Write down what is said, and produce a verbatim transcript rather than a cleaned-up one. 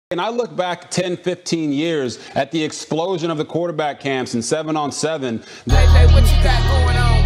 And I look back ten, fifteen years at the explosion of the quarterback camps and seven on seven. Hey, hey, what you got going on?